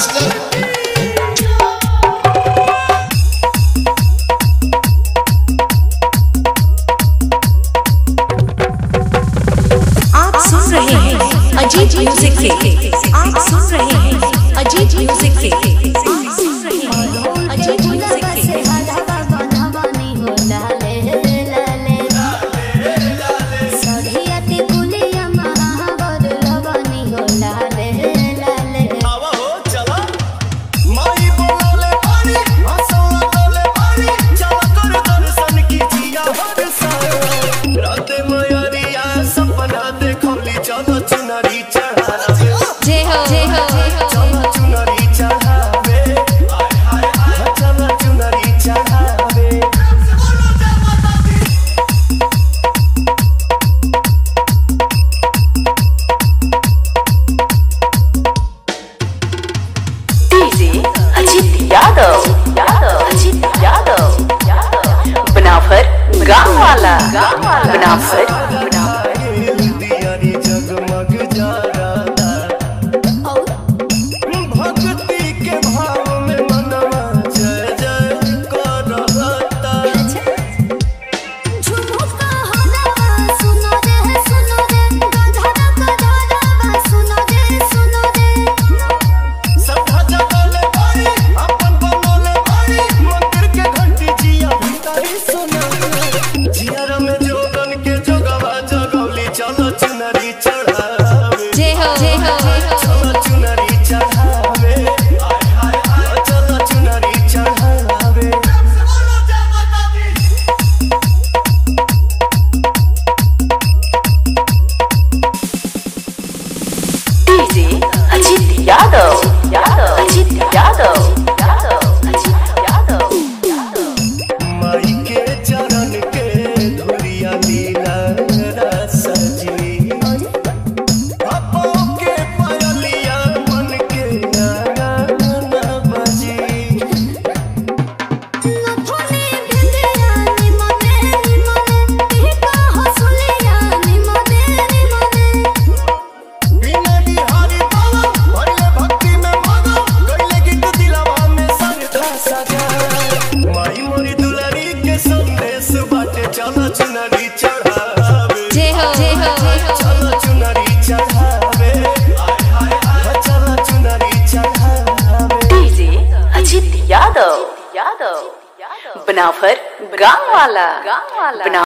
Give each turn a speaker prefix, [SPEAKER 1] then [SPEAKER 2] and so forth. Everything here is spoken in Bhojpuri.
[SPEAKER 1] आप सुन रहे हैं अजीत म्यूजिक के। आप सुन रहे हैं अजीत म्यूजिक के। आप सुन रहे हैं अजीत म्यूजिक के। गाँव वाला बनाफर जगमग जा रहा भक्ति के भाव में मनवा जय जय कर रहा। झुमुका हलवा सुनो रे गधरा गधरा सुनो रे सब जगले बारी अपन बनले बारी मंदिर के घंटी जिया भीतरी सुनो जियारा में जोगन के जोगवा जगौली चलो चुनरी चढ़ावे जय हो चलो चुनरी चढ़ावे चलो चुनरी चढ़ावे डीजे अजीत यादव अजीत यादव अजीत यादव माई के चरण के धुरिया लीला सजी अपो के पयलिया मन के गाना बजी नथुनी बिंदिया निमने टिका हसुलिया निमने बिना बिहारी बाबा भरले भक्ति में मगन गइले गीत दिलवा में संधा सजा माई मोरी दुलारी के संदेश बाटे चलो चुनरी चढ़ावे जय हो चलो चुनरी चढ़ावे चलो चुनरी चढ़ावे। डीजे अजीत यादव बनाफर गाँव वाला